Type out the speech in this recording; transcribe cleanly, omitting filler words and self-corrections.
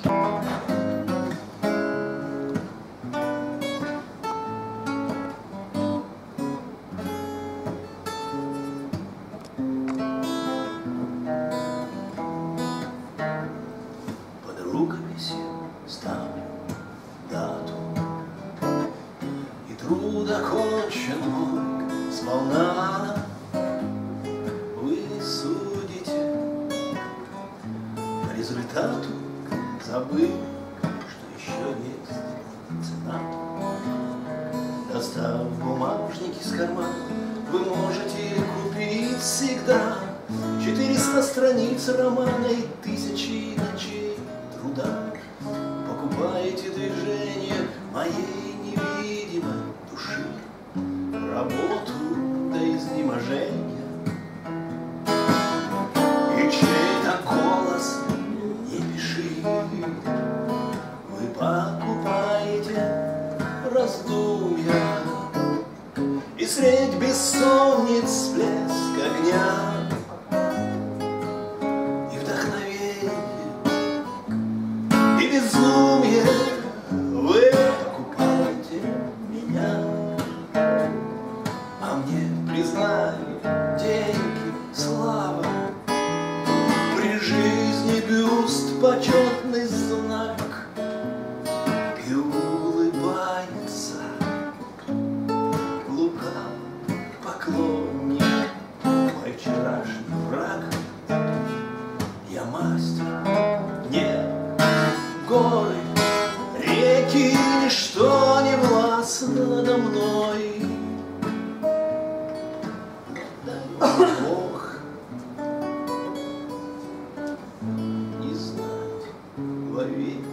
Рукописью ставлю дату, и труд окончен мой сполна. Вы судите по результату, забыв, что еще есть цена. Достав бумажник из кармана, вы можете купить всегда 400 страниц романа и 1000 ночей труда. Покупаете движение моей невидимой души, работу до изнеможения, и чей-то голос не пиши. Вы покупаете раздумья, и средь бессонниц всплеск огня и вдохновение, и безумие. Вы покупаете меня, а мне признание, деньги, слава, при жизни бюст, почетный знак, и улыбается лукавый поклонник, мой вчерашний враг. Я мастер, нет, горы, реки, ничто не властно надо мной. Бог не знать вовеки.